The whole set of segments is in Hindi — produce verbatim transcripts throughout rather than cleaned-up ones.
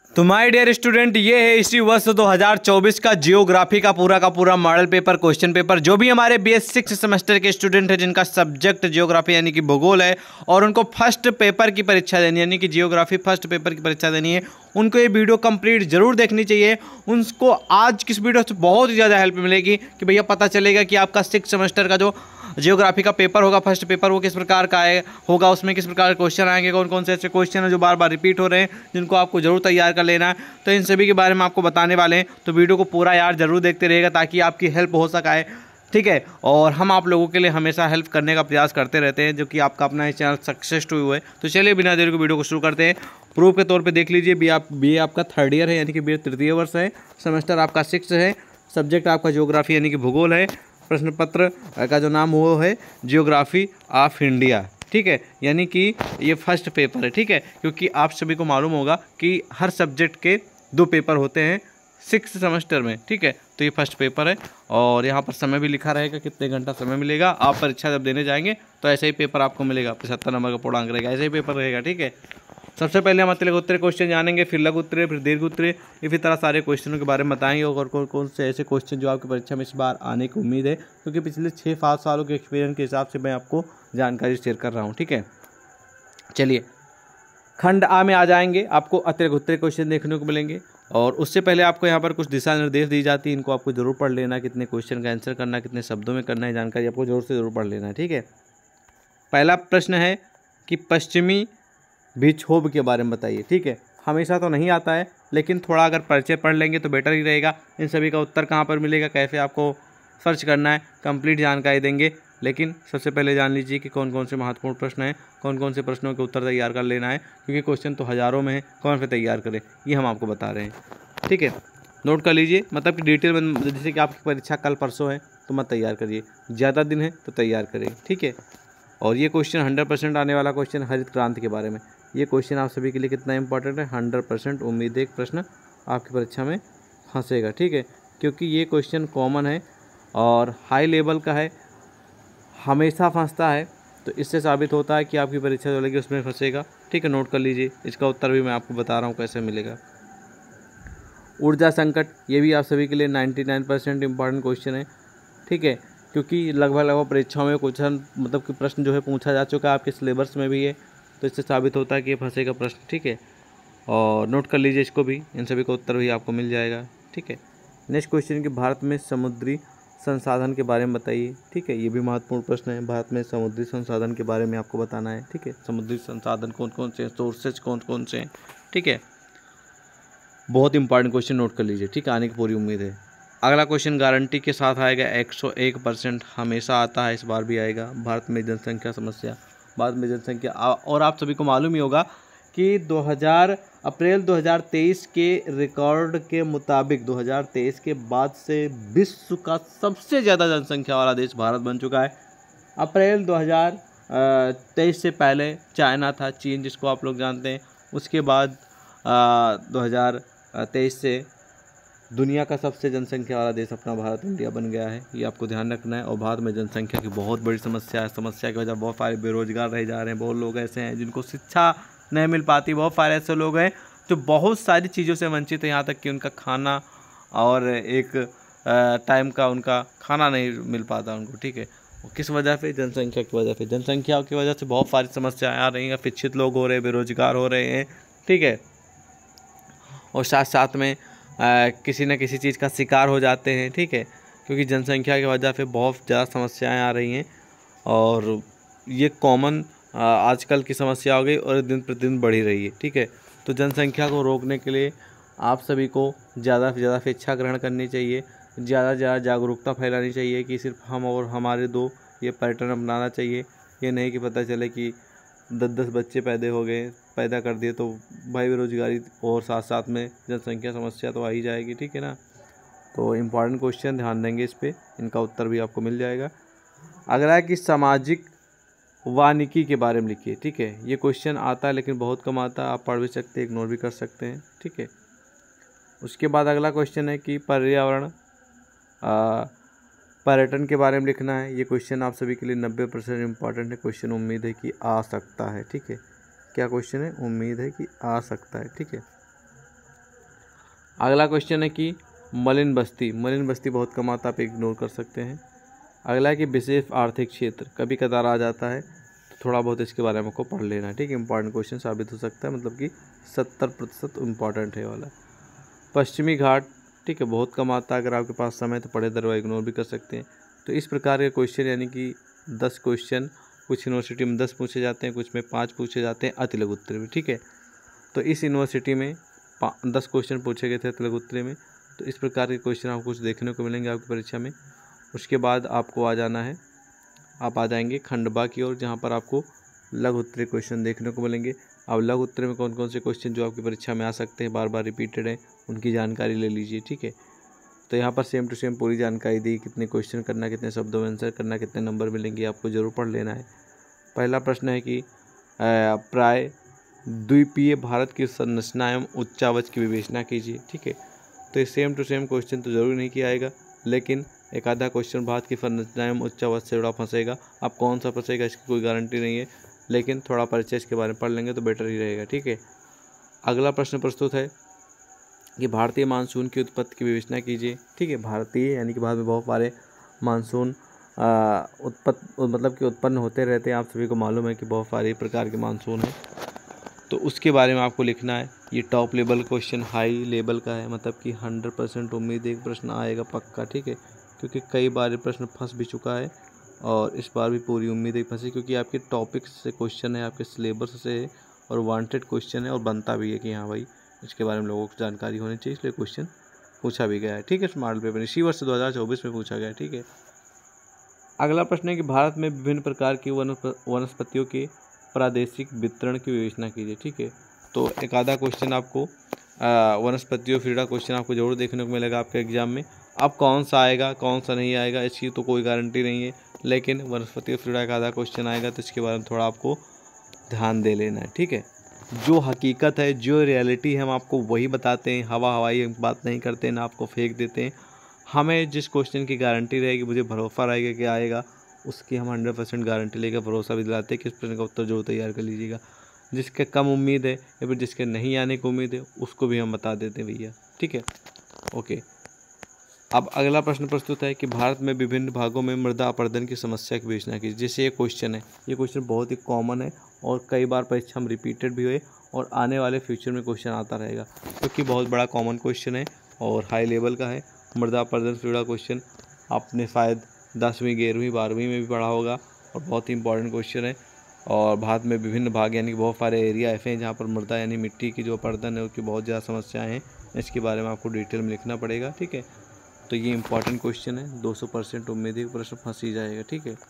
तो माय डियर स्टूडेंट, ये है इसी वर्ष दो हज़ार चौबीस का जियोग्राफी का पूरा का पूरा मॉडल पेपर, क्वेश्चन पेपर। जो भी हमारे बी एस सिक्स सेमेस्टर के स्टूडेंट हैं जिनका सब्जेक्ट जियोग्राफी यानी कि भूगोल है और उनको फर्स्ट पेपर की परीक्षा देनी है यानी कि जियोग्राफी फर्स्ट पेपर की परीक्षा देनी है, उनको ये वीडियो कंप्लीट जरूर देखनी चाहिए। उनको आज किस वीडियो से बहुत ही ज़्यादा हेल्प मिलेगी कि भैया पता चलेगा कि आपका सिक्स सेमेस्टर का जो जियोग्राफी का पेपर होगा, फर्स्ट पेपर, वो किस प्रकार का है होगा, उसमें किस प्रकार के क्वेश्चन आएंगे, कौन कौन से ऐसे क्वेश्चन हैं जो बार बार रिपीट हो रहे हैं जिनको आपको जरूर तैयार कर लेना है। तो इन सभी के बारे में आपको बताने वाले हैं, तो वीडियो को पूरा यार जरूर देखते रहिएगा ताकि आपकी हेल्प हो सके, ठीक है। और हम आप लोगों के लिए हमेशा हेल्प करने का प्रयास करते रहते हैं, जो कि आपका अपना इस चैनल सक्सेस टू हुआ है। तो चलिए बिना देर को वीडियो को शुरू करते हैं। प्रूफ के तौर पे देख लीजिए, बी आप बी आपका थर्ड ईयर है यानी कि बी तृतीय वर्ष है, सेमेस्टर आपका सिक्स है, सब्जेक्ट आपका जियोग्राफी यानी कि भूगोल है, प्रश्न पत्र का जो नाम वो है जियोग्राफी ऑफ इंडिया, ठीक है, यानी कि ये फर्स्ट पेपर है, ठीक है। क्योंकि आप सभी को मालूम होगा कि हर सब्जेक्ट के दो पेपर होते हैं सिक्स सेमेस्टर में, ठीक है। तो ये फर्स्ट पेपर है और यहाँ पर समय भी लिखा रहेगा कितने घंटा समय मिलेगा। आप परीक्षा जब देने जाएंगे तो ऐसे ही पेपर आपको मिलेगा, पचहत्तर नंबर का पूर्णांक रहेगा, ऐसे ही पेपर रहेगा, ठीक है। सबसे पहले हम अतिरिक्त उत्तरीय क्वेश्चन जानेंगे, फिर लघु उत्तरीय, फिर दीर्घ उत्तरीय, इसी तरह सारे क्वेश्चनों के बारे में बताएंगे और कौन कौन से ऐसे क्वेश्चन जो आपकी परीक्षा में इस बार आने की उम्मीद है, क्योंकि पिछले छः सात सालों के एक्सपीरियंस के हिसाब से मैं आपको जानकारी शेयर कर रहा हूँ, ठीक है। चलिए खंड आ में आ जाएंगे, आपको अतिरिक्त उत्तरीय क्वेश्चन देखने को मिलेंगे और उससे पहले आपको यहाँ पर कुछ दिशा निर्देश दी जाती है, इनको आपको जरूर पढ़ लेना, कितने क्वेश्चन का आंसर करना, कितने शब्दों में करना है, जानकारी आपको जरूर से जरूर पढ़ लेना है, ठीक है। पहला प्रश्न है कि पश्चिमी विक्षोभ के बारे में बताइए, ठीक है। हमेशा तो नहीं आता है लेकिन थोड़ा अगर परिचय पढ़ लेंगे तो बेटर ही रहेगा। इन सभी का उत्तर कहाँ पर मिलेगा, कैसे आपको सर्च करना है, कंप्लीट जानकारी देंगे। लेकिन सबसे पहले जान लीजिए कि कौन कौन से महत्वपूर्ण प्रश्न हैं, कौन कौन से प्रश्नों के उत्तर तैयार कर लेना है, क्योंकि क्वेश्चन तो हज़ारों में है, कौन से तैयार करें ये हम आपको बता रहे हैं, ठीक है। नोट कर लीजिए, मतलब कि डिटेल में, जैसे कि आपकी परीक्षा कल परसों है तो मत तैयार करिए, ज़्यादा दिन है तो तैयार करें, ठीक है। और ये क्वेश्चन हंड्रेड परसेंट आने वाला क्वेश्चन हरित क्रांति के बारे में, ये क्वेश्चन आप सभी के लिए कितना इंपॉर्टेंट है, हंड्रेड परसेंट उम्मीद है एक प्रश्न आपकी परीक्षा में फंसेगा, ठीक है। क्योंकि ये क्वेश्चन कॉमन है और हाई लेवल का है, हमेशा फंसता है, तो इससे साबित होता है कि आपकी परीक्षा जो लगी उसमें फंसेगा, ठीक है। नोट कर लीजिए, इसका उत्तर भी मैं आपको बता रहा हूँ कैसे मिलेगा। ऊर्जा संकट, ये भी आप सभी के लिए निन्यानवे परसेंट इंपॉर्टेंट क्वेश्चन है, ठीक है। क्योंकि लगभग लगभग परीक्षाओं में क्वेश्चन, मतलब कि प्रश्न जो है पूछा जा चुका है, आपके सिलेबस में भी है, तो इससे साबित होता है कि ये फंसेगा प्रश्न, ठीक है। और नोट कर लीजिए इसको भी, इन सभी का उत्तर भी आपको मिल जाएगा, ठीक है। नेक्स्ट क्वेश्चन कि भारत में समुद्री संसाधन के बारे में बताइए, ठीक है। ये भी महत्वपूर्ण प्रश्न है, भारत में समुद्री संसाधन के बारे में आपको बताना है, ठीक है। समुद्री संसाधन कौन कौन से हैं, सोर्सेज कौन कौन से हैं, ठीक है। बहुत इंपॉर्टेंट क्वेश्चन, नोट कर लीजिए, ठीक है, आने की पूरी उम्मीद है। अगला क्वेश्चन गारंटी के साथ आएगा, एक सौ एक परसेंट हमेशा आता है, इस बार भी आएगा। भारत में जनसंख्या समस्या, भारत में जनसंख्या, और आप सभी को मालूम ही होगा कि दो हज़ार अप्रैल दो हज़ार तेईस के रिकॉर्ड के मुताबिक दो हज़ार तेईस के बाद से विश्व का सबसे ज़्यादा जनसंख्या वाला देश भारत बन चुका है। अप्रैल दो हज़ार तेईस से पहले चाइना था, चीन जिसको आप लोग जानते हैं, उसके बाद दो हज़ार तेईस से दुनिया का सबसे जनसंख्या वाला देश अपना भारत इंडिया बन गया है, ये आपको ध्यान रखना है। और भारत में जनसंख्या की बहुत बड़ी समस्या है, समस्या की वजह बहुत सारे बेरोजगार रह जा रहे हैं, बहुत लोग ऐसे हैं जिनको शिक्षा नहीं मिल पाती, बहुत सारे ऐसे लोग हैं जो बहुत सारी चीज़ों से वंचित हैं, यहाँ तक कि उनका खाना और एक टाइम का उनका खाना नहीं मिल पाता उनको, ठीक है। किस वजह से, जनसंख्या की वजह से, जनसंख्या की वजह से बहुत सारी समस्याएँ आ रही हैं, शिक्षित लोग हो रहे हैं, बेरोजगार हो रहे हैं, ठीक है। और साथ साथ में आ, किसी न किसी चीज़ का शिकार हो जाते हैं, ठीक है। क्योंकि जनसंख्या की वजह से बहुत ज़्यादा समस्याएं आ रही हैं और ये कॉमन आजकल की समस्या हो गई और दिन प्रतिदिन बढ़ी रही है, ठीक है। तो जनसंख्या को रोकने के लिए आप सभी को ज़्यादा से ज़्यादा शिक्षा ग्रहण करनी चाहिए, ज़्यादा से ज़्यादा जागरूकता फैलानी चाहिए कि सिर्फ हम और हमारे दो, ये पैटर्न अपनाना चाहिए। ये नहीं कि पता चले कि दस दस बच्चे पैदा हो गए, पैदा कर दिए तो भाई बेरोजगारी और साथ साथ में जनसंख्या समस्या तो आ ही जाएगी, ठीक है ना। तो इम्पॉर्टेंट क्वेश्चन, ध्यान देंगे इस पर, इनका उत्तर भी आपको मिल जाएगा। अगला है कि सामाजिक वानिकी के बारे में लिखिए, ठीक है। ये क्वेश्चन आता है लेकिन बहुत कम आता है, आप पढ़ भी सकते हैं, इग्नोर भी कर सकते हैं, ठीक है। उसके बाद अगला क्वेश्चन है कि पर्यावरण पर्यटन के बारे में लिखना है। ये क्वेश्चन आप सभी के लिए नब्बे परसेंट इम्पॉर्टेंट है, क्वेश्चन उम्मीद है कि आ सकता है, ठीक है। क्या क्वेश्चन है, उम्मीद है कि आ सकता है, ठीक है। अगला क्वेश्चन है कि मलिन बस्ती, मलिन बस्ती बहुत कम आता, आप इग्नोर कर सकते हैं। अगला है कि विशेष आर्थिक क्षेत्र, कभी कदार आ जाता है, तो थोड़ा बहुत इसके बारे में आपको पढ़ लेना है, ठीक है। इंपॉर्टेंट क्वेश्चन साबित हो सकता है, मतलब कि सत्तर प्रतिशत इम्पॉर्टेंट है वाला। पश्चिमी घाट, ठीक है, बहुत कम आता है, अगर आपके पास समय तो पढ़े दरवा इग्नोर भी कर सकते हैं। तो इस प्रकार के क्वेश्चन यानी कि दस क्वेश्चन कुछ यूनिवर्सिटी में दस पूछे जाते हैं, कुछ में पाँच पूछे जाते हैं अति लघु उत्तरीय में, ठीक है। तो इस यूनिवर्सिटी में दस क्वेश्चन पूछे गए थे अति लघु उत्तरीय में। तो इस प्रकार के क्वेश्चन आपको कुछ देखने को मिलेंगे आपकी परीक्षा में। उसके बाद आपको आ जाना है, आप आ जाएंगे खंडवा की ओर, जहाँ पर आपको लघु उत्तरीय क्वेश्चन देखने को मिलेंगे। अब लघु उत्तरीय में कौन कौन से क्वेश्चन जो आपकी परीक्षा में आ सकते हैं, बार बार रिपीटेड है, उनकी जानकारी ले लीजिए, ठीक है। तो यहाँ पर सेम टू सेम पूरी जानकारी दी, कितने क्वेश्चन करना, कितने शब्दों में आंसर करना, कितने नंबर मिलेंगे, आपको जरूर पढ़ लेना है। पहला प्रश्न है कि प्राय द्वीपीय भारत की संरचना एवं उच्चावच की विवेचना कीजिए, ठीक है। तो ये सेम टू सेम क्वेश्चन तो जरूर नहीं किया आएगा, लेकिन एक आधा क्वेश्चन भारत की संरचना एवं उच्चावच से जुड़ा फंसेगा। अब कौन सा फंसेगा इसकी कोई गारंटी नहीं है, लेकिन थोड़ा परिचय इसके बारे में पढ़ लेंगे तो बेटर ही रहेगा, ठीक है। अगला प्रश्न प्रस्तुत है कि भारतीय मानसून की उत्पत्ति की विवेचना कीजिए, ठीक है। भारतीय यानी कि भारत में बहुत सारे मानसून उत्पत्ति मतलब कि उत्पन्न होते रहते हैं, आप सभी को मालूम है कि बहुत सारे प्रकार के मानसून हैं, तो उसके बारे में आपको लिखना है। ये top level question high level का है, मतलब कि हंड्रेड परसेंट उम्मीद एक प्रश्न आएगा पक्का, ठीक है, क्योंकि कई बार ये प्रश्न फंस भी चुका है और इस बार भी पूरी उम्मीद है फंसे, क्योंकि आपके टॉपिक से क्वेश्चन है, आपके सिलेबस से है और वांटेड क्वेश्चन है और बनता भी है कि हाँ भाई इसके बारे में लोगों को जानकारी होनी चाहिए, इसलिए क्वेश्चन पूछा भी गया है, ठीक है। इस मॉडल पेपर इसी वर्ष दो हज़ार चौबीस में पूछा गया, ठीक है। अगला प्रश्न है कि भारत में विभिन्न प्रकार की वनस्पतियों के प्रादेशिक वितरण की विवेचना कीजिए, ठीक है। तो एक आधा क्वेश्चन आपको वनस्पतियों फ्रीडा क्वेश्चन आपको जरूर देखने को मिलेगा आपके एग्जाम में। अब कौन सा आएगा कौन सा नहीं आएगा इसकी तो कोई गारंटी नहीं है, लेकिन वनस्पतियों फ्रीडा का आधा क्वेश्चन आएगा, तो इसके बारे में थोड़ा आपको ध्यान दे लेना है, ठीक है। जो हकीकत है, जो रियलिटी है, हम आपको वही बताते हैं, हवा हवाई बात नहीं करते, ना आपको फेंक देते हैं। हमें जिस क्वेश्चन की गारंटी रहेगी, मुझे भरोसा रहेगा कि आएगा, उसकी हम हंड्रेड परसेंट गारंटी लेकर भरोसा भी दिलाते हैं कि इस प्रश्न का उत्तर जरूर तैयार कर लीजिएगा। जिसके कम उम्मीद है या फिर जिसके नहीं आने की उम्मीद है उसको भी हम बता देते हैं भैया, ठीक है, ओके। अब अगला प्रश्न प्रस्तुत है कि भारत में विभिन्न भागों में मृदा अपरदन की समस्या की विवेचना कीजिए। जैसे ये क्वेश्चन है, ये क्वेश्चन बहुत ही कॉमन है और कई बार परीक्षा में रिपीटेड भी हुए और आने वाले फ्यूचर में क्वेश्चन आता रहेगा, क्योंकि बहुत बड़ा कॉमन क्वेश्चन है और हाई लेवल का है। मृदा अपरदन से जुड़ा क्वेश्चन आपने शायद दसवीं ग्यारहवीं बारहवीं में भी पढ़ा होगा और बहुत ही इंपॉर्टेंट क्वेश्चन है। और भारत में विभिन्न भाग यानी कि बहुत सारे एरिया ऐसे हैं जहाँ पर मृदा यानी मिट्टी की जो अपरदन है उसकी बहुत ज़्यादा समस्याएं हैं, इसके बारे में आपको डिटेल में लिखना पड़ेगा, ठीक है। तो ये इंपॉर्टेंट क्वेश्चन है, दो सौ परसेंट उम्मीद है प्रश्न फंस ही जाएगा, ठीक है।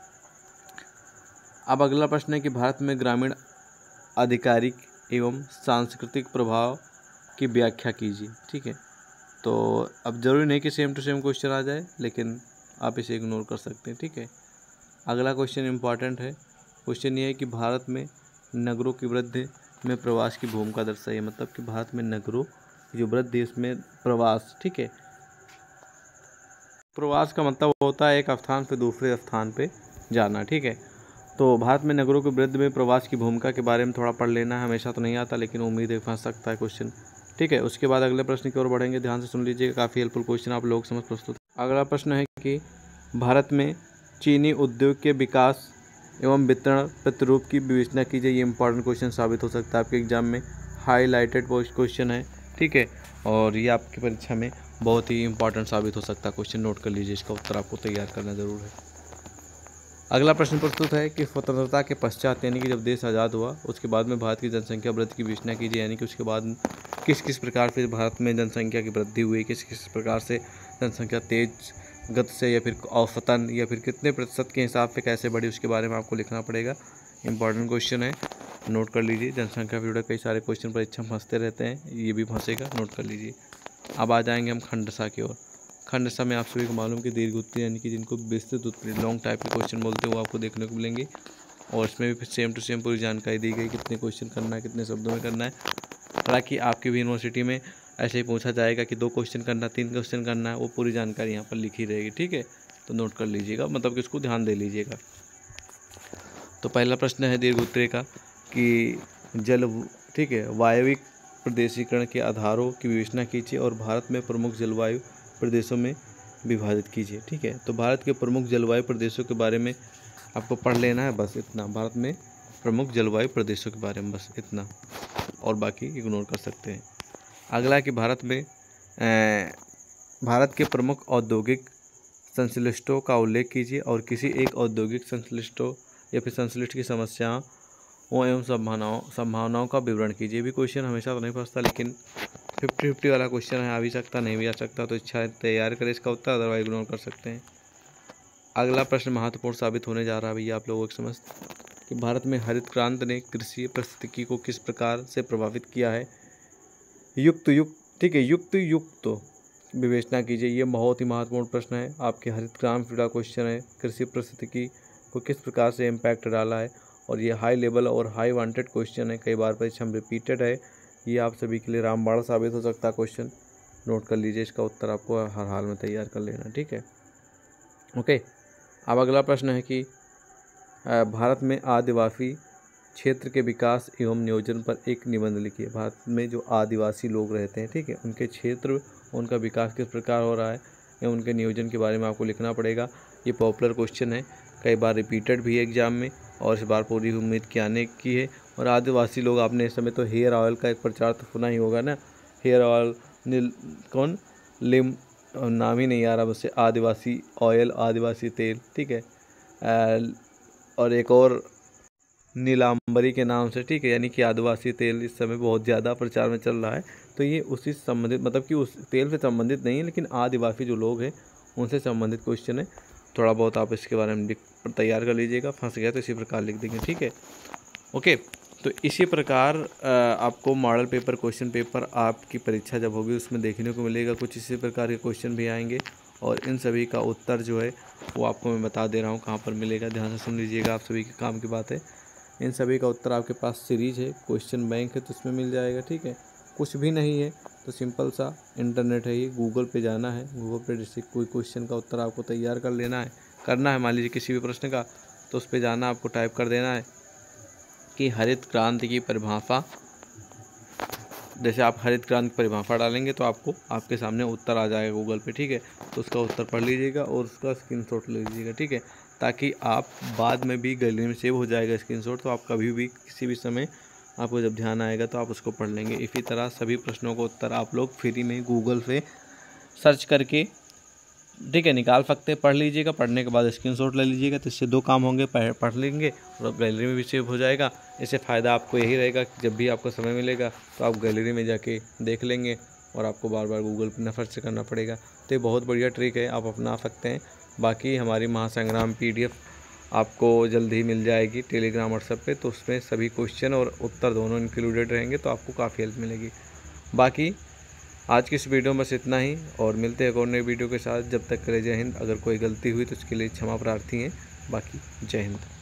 अब अगला प्रश्न है कि भारत में ग्रामीण आधिकारिक एवं सांस्कृतिक प्रभाव की व्याख्या कीजिए, ठीक है। तो अब जरूरी नहीं कि सेम टू सेम क्वेश्चन आ जाए, लेकिन आप इसे इग्नोर कर सकते हैं, ठीक है। अगला क्वेश्चन इंपॉर्टेंट है। क्वेश्चन ये है कि भारत में नगरों की वृद्धि में प्रवास की भूमिका दर्शाइए, मतलब कि भारत में नगरों की जो वृद्धि उसमें प्रवास, ठीक है। प्रवास का मतलब होता है एक स्थान से दूसरे स्थान पे जाना, ठीक है। तो भारत में नगरों की वृद्धि में प्रवास की भूमिका के बारे में थोड़ा पढ़ लेना है, हमेशा तो नहीं आता लेकिन उम्मीद है फंस सकता है क्वेश्चन, ठीक है। उसके बाद अगले प्रश्न की ओर बढ़ेंगे, ध्यान से सुन लीजिएगा, काफ़ी हेल्पफुल क्वेश्चन आप लोग समझ प्रस्तुत। अगला प्रश्न है कि भारत में चीनी उद्योग के विकास एवं वितरण प्रतिरूप की विवेचना कीजिए। ये इंपॉर्टेंट क्वेश्चन साबित हो सकता है आपके एग्जाम में, हाईलाइटेड क्वेश्चन है, ठीक है। और ये आपकी परीक्षा में बहुत ही इंपॉर्टेंट साबित हो सकता है क्वेश्चन, नोट कर लीजिए, इसका उत्तर आपको तैयार करना जरूर है। अगला प्रश्न प्रस्तुत है कि स्वतंत्रता के पश्चात यानी कि जब देश आज़ाद हुआ उसके बाद में भारत की जनसंख्या वृद्धि की विवेचना कीजिए, यानी कि उसके बाद किस किस प्रकार से भारत में जनसंख्या की वृद्धि हुई, किस किस प्रकार से जनसंख्या तेज गति से या फिर औसतन या फिर कितने प्रतिशत के हिसाब से कैसे बढ़ी, उसके बारे में आपको लिखना पड़ेगा। इंपॉर्टेंट क्वेश्चन है, नोट कर लीजिए। जनसंख्या से जुड़े कई सारे क्वेश्चन परीक्षा में फंसते रहते हैं, ये भी फंसेगा, नोट कर लीजिए। अब आ जाएंगे हम खंडसा की ओर। खंडसा में आप सभी को मालूम कि दीर्घ उत्तरीय यानी कि जिनको विस्तृत उत्तरीय लॉन्ग टाइप के क्वेश्चन बोलते हैं वो आपको देखने को मिलेंगे, और इसमें भी सेम टू सेम पूरी जानकारी दी गई, कितने क्वेश्चन करना है, कितने शब्दों में करना है। हालांकि आपकी भी यूनिवर्सिटी में ऐसे ही पूछा जाएगा कि दो क्वेश्चन करना, तीन क्वेश्चन करना है, वो पूरी जानकारी यहाँ पर लिखी रहेगी, ठीक है। तो नोट कर लीजिएगा, मतलब कि इसको ध्यान दे लीजिएगा। तो पहला प्रश्न है दीर्घ उत्तरीय का कि जल, ठीक है, वायविक प्रदेशीकरण के आधारों की विवेचना कीजिए और भारत में प्रमुख जलवायु प्रदेशों में विभाजित कीजिए। ठीक है, तो भारत के प्रमुख जलवायु प्रदेशों के बारे में आपको पढ़ लेना है, बस इतना। भारत में प्रमुख जलवायु प्रदेशों के बारे में बस इतना, और बाकी इग्नोर कर सकते हैं। अगला कि भारत में ए, भारत के प्रमुख औद्योगिक संश्लिष्टों का उल्लेख कीजिए और किसी एक औद्योगिक संश्लिष्टों या फिर संश्लिष्ट की समस्याओं एवं संभावनाओं संभावनाओं का विवरण कीजिए। भी क्वेश्चन हमेशा तो नहीं फंसता, लेकिन फिफ्टी फिफ्टी वाला क्वेश्चन है, आ भी सकता नहीं भी आ सकता, तो इच्छा तैयार करें इसका उत्तर, अदरवाइज इग्नोर कर सकते हैं। अगला प्रश्न महत्वपूर्ण साबित होने जा रहा है भैया आप लोगों की समझ कि भारत में हरित क्रांति ने कृषि पारिस्थितिकी को किस प्रकार से प्रभावित किया है। युक्त युक्त ठीक है, युक्त युक्त विवेचना कीजिए। ये बहुत ही महत्वपूर्ण प्रश्न है, आपके हरित क्रांति का क्वेश्चन है। कृषि पारिस्थितिकी को किस प्रकार से इम्पैक्ट डाला है, और ये हाई लेवल और हाई वांटेड क्वेश्चन है, कई बार परीक्षा में रिपीटेड है। ये आप सभी के लिए रामबाण साबित हो सकता है क्वेश्चन, नोट कर लीजिए, इसका उत्तर आपको हर हाल में तैयार कर लेना। ठीक है, ओके। अब अगला प्रश्न है कि भारत में आदिवासी क्षेत्र के विकास एवं नियोजन पर एक निबंध लिखिए। भारत में जो आदिवासी लोग रहते हैं, ठीक है, उनके क्षेत्र, उनका विकास किस प्रकार हो रहा है एवं उनके नियोजन के बारे में आपको लिखना पड़ेगा। ये पॉपुलर क्वेश्चन है, कई बार रिपीटेड भी है एग्जाम में, और इस बार पूरी उम्मीद की आने की है। और आदिवासी लोग, आपने इस समय तो हेयर ऑयल का एक प्रचार तो सुना ही होगा ना, हेयर ऑयल नील कौन लिम नाम ही नहीं आ रहा मुझसे, आदिवासी ऑयल, आदिवासी तेल, ठीक है, और एक और नीलांबरी के नाम से, ठीक है, यानी कि आदिवासी तेल इस समय बहुत ज़्यादा प्रचार में चल रहा है। तो ये उसी से संबंधित, मतलब कि उस तेल से संबंधित नहीं है, लेकिन आदिवासी जो लोग हैं उनसे संबंधित क्वेश्चन है। थोड़ा बहुत आप इसके बारे में तैयार कर लीजिएगा, फंस गया तो इसी प्रकार लिख देंगे। ठीक है, ओके। तो इसी प्रकार आपको मॉडल पेपर, क्वेश्चन पेपर आपकी परीक्षा जब होगी उसमें देखने को मिलेगा, कुछ इसी प्रकार के क्वेश्चन भी आएंगे, और इन सभी का उत्तर जो है वो आपको मैं बता दे रहा हूँ कहाँ पर मिलेगा। ध्यान से सुन लीजिएगा, आप सभी के काम की बात है। इन सभी का उत्तर आपके पास सीरीज है, क्वेश्चन बैंक है, तो उसमें मिल जाएगा। ठीक है, कुछ भी नहीं है तो सिंपल सा इंटरनेट है, ये गूगल पे जाना है, गूगल पे जैसे कोई क्वेश्चन का उत्तर आपको तैयार कर लेना है, करना है, मान लीजिए किसी भी प्रश्न का, तो उस पर जाना, आपको टाइप कर देना है कि हरित क्रांति की परिभाषा। जैसे आप हरित क्रांति की परिभाषा डालेंगे तो आपको आपके सामने उत्तर आ जाएगा गूगल पे। ठीक है, तो उसका उत्तर पढ़ लीजिएगा और उसका स्क्रीनशॉट ले लीजिएगा। ठीक है, ताकि आप बाद में भी गैलरी में सेव हो जाएगा स्क्रीनशॉट, तो आप कभी भी किसी भी समय आपको जब ध्यान आएगा तो आप उसको पढ़ लेंगे। इसी तरह सभी प्रश्नों को उत्तर आप लोग फ्री में गूगल से सर्च करके, ठीक है, निकाल सकते हैं, पढ़ लीजिएगा। पढ़ने के बाद स्क्रीनशॉट ले लीजिएगा, तो इससे दो काम होंगे, पढ़ लेंगे और गैलरी में भी सेव हो जाएगा। इससे फ़ायदा आपको यही रहेगा कि जब भी आपको समय मिलेगा तो आप गैलरी में जाके देख लेंगे और आपको बार बार गूगल पर न सर्च करना पड़ेगा। तो ये बहुत बढ़िया ट्रिक है, आप अपना सकते हैं। बाकी हमारी महासंग्राम पीडीएफ आपको जल्द ही मिल जाएगी टेलीग्राम व्हाट्सएप पे, तो उसमें सभी क्वेश्चन और उत्तर दोनों इंक्लूडेड रहेंगे, तो आपको काफ़ी हेल्प मिलेगी। बाकी आज की इस वीडियो में बस इतना ही, और मिलते हैं एक और नई वीडियो के साथ। जब तक के लिए जय हिंद। अगर कोई गलती हुई तो उसके लिए क्षमा प्रार्थी हैं। बाकी जय हिंद।